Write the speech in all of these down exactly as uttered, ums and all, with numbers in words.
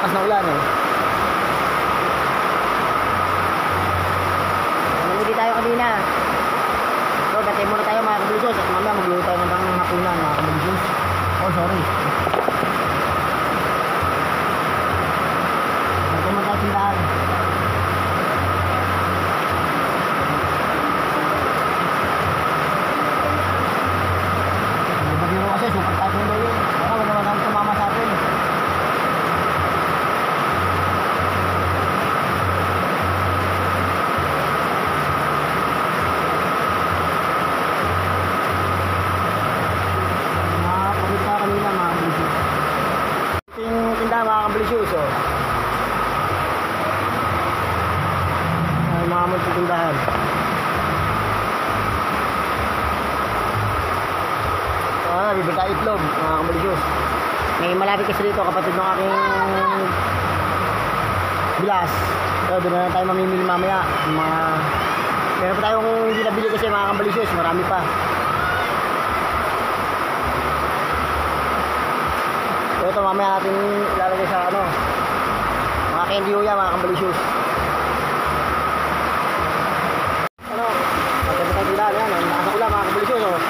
malakas na ulan eh. Namuli tayo kanina. So, batay muna tayo mga kabulisos at mamaya magluluto tayo ng hapunan mga kabulisos. Oh, sorry. Batay muna tayo tindahan. Nabagiro kasi, super typhoon daw yun. Wala, wala naman namin tumama sa atin. Oh. Ay, mga magtitindahan. Ah, bibili tayo itlog, mga kamaligos. May malapit kasi dito, kapatid ng aking bilas. So, doon na lang tayo mamimili mamaya. Mga... Meron pa tayong hindi nabili kasi mga kamaligos, marami pa. So, ito mamaya natin ilalagay sa ano, mga candy huya, mga kambalisius. Ano, maganda tayo dila, yan, nasa ulan mga kambalisius. Oh.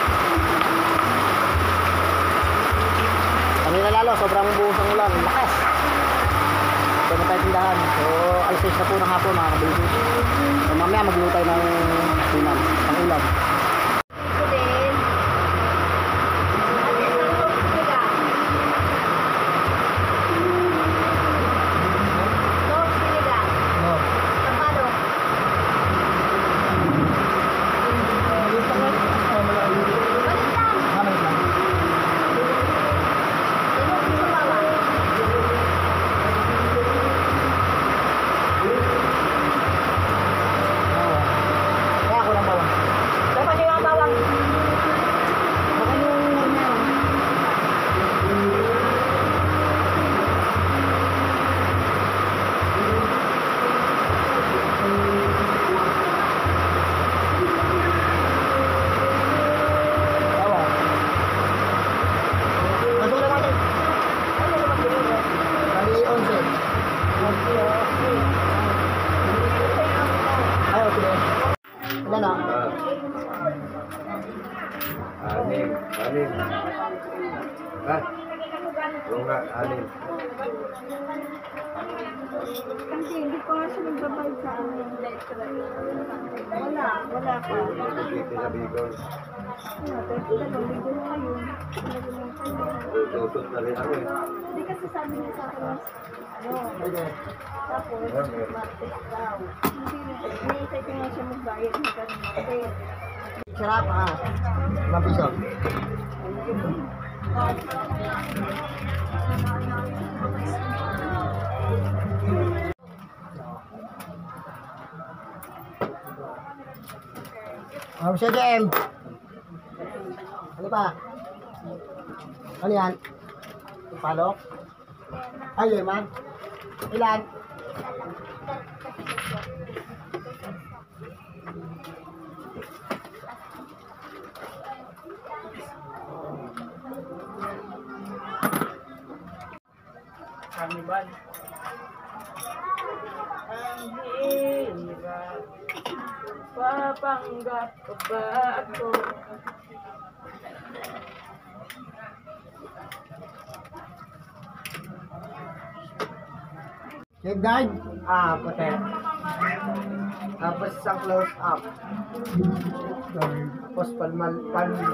Kanina lalo, sobrang buhos ng ulan, lakas. Maganda tayo tindahan. So, alas seis na po ng hapon mga kambalisius. So, mamaya magluluto tayo ng ulan, ng ulan. Ilan na? Anim, anim. Ha? Oo nga, anim. Kasi hindi ko nga siya nagbabayad sa amin. Wala, wala pa. Dito sa Bicol. Ano, pero dalawang linggo na ngayon. Tutot na rin ako eh. Hindi kasi sabi niya sa akin, ano, tapos, martes daw. Hindi, naisay ko nga siya magbayad ng martes. Sarap ah. Ilang piso? Ano siya, Jem? Ano pa? Ano yan? Palok? Ay, man. Ilan? Carnival. Ang hirap, papanggap pa ba ako? Check guard? Ah, puti. Tapos isang close up. Tapos palmal, palmal.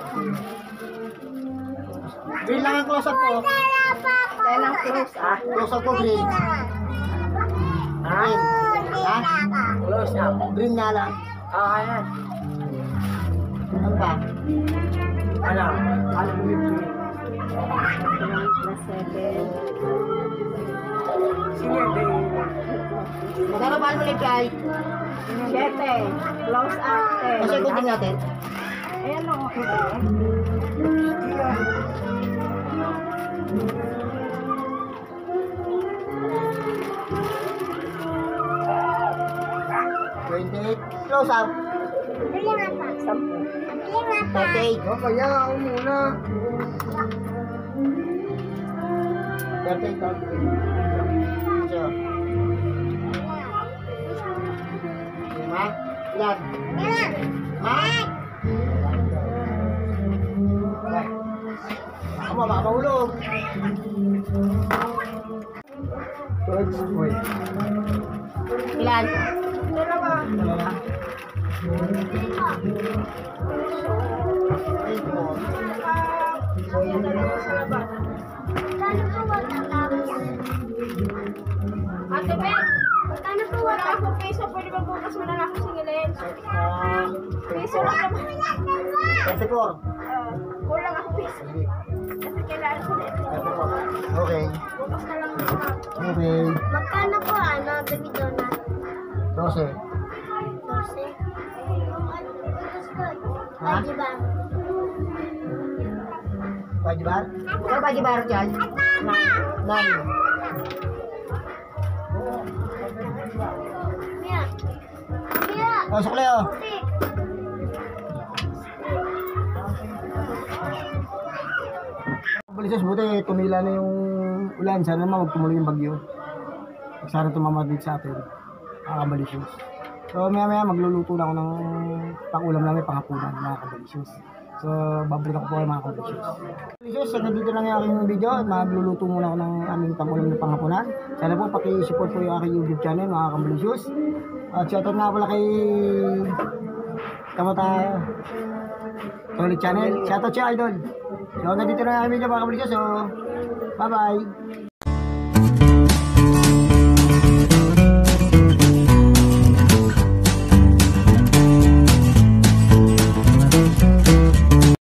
Green lang ang close up ko. Kaya lang close up. Close up ko green. Green. Ha? Close up. Green nga lang. Ah, ayan. Ano ba? Ano? Ano yung Plus seven. Sige, Magkano ba mo nag-try? Siyete. Close up. ten. Kasi ikutin natin. Ayan o. twenty-eight. Close up. thirty-eight. O kaya ako muna. thirty-eight. Ilan? Ha? Ako ba, baka mahulog. Coach, wait. Ilan? Dalawa. Dalawa. Kuya, dalawa sa labas. Ate Ben, kano po wala akong peso, pwede ba bukas mo na lang ako singilin? Ah, Peso lang naman. thirty-four. Ah, kulang ako peso. Kasi kailangan ko na ito. Okay. Bukas na lang ako. Okay. Magkano po ano, baby donut? twelve. Dose. Ha? Di ba? Pajibar? Saan pajibar dyan? Nine. Mia. Mia. Oh, sukli oh. Puti. Balisos, buti tumila na yung ulan. Sana naman magtumuloy yung bagyo. Sana tumama dito sa atin. Nakakabalisos. So maya maya magluluto na ako ng pang-ulam namin panghapunan, mga kabalisos. So babalik ako po kayo mga kabalisos. Kabalisos, hanggang dito lang yung aking video at magluluto muna ako ng aming pang-ulam na panghapunan. Sana po paki-support po yung aking YouTube channel mga kabalisos. At shoutout nga pala kay Kamata Tolit Channel. Shoutout siya idol. So hanggang dito na yung aking video mga kabalisos. So bye bye.